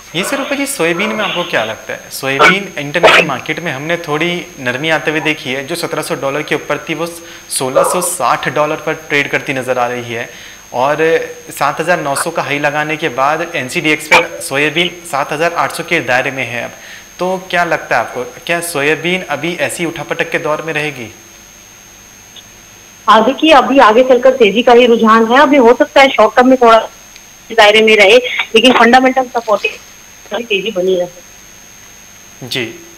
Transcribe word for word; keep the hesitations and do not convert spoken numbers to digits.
ये सर ऊपर जी सोयाबीन में आपको क्या लगता है? सोयाबीन इंटरनेशनल मार्केट में हमने थोड़ी नरमी आते हुए देखी है। जो सत्रह सौ डॉलर के ऊपर थी वो सोलह सौ साठ डॉलर पर ट्रेड करती नजर आ रही है और सात हज़ार नौ सौ का हाई लगाने के बाद एनसीडीएक्स पर सोयाबीन सात हज़ार आठ सौ के दायरे में है अब। तो क्या लगता है आपको, क्या सोयाबीन अभी ऐसी उठापटक के दौर में रहेगी? आगे की अभी आगे चलकर तेजी का ही रुझान है। अभी हो सकता है शॉर्ट टर्म में थोड़ा दायरे में रहे, लेकिन फंडामेंटल सपोर्टिंग तेजी बनी रहे। जी।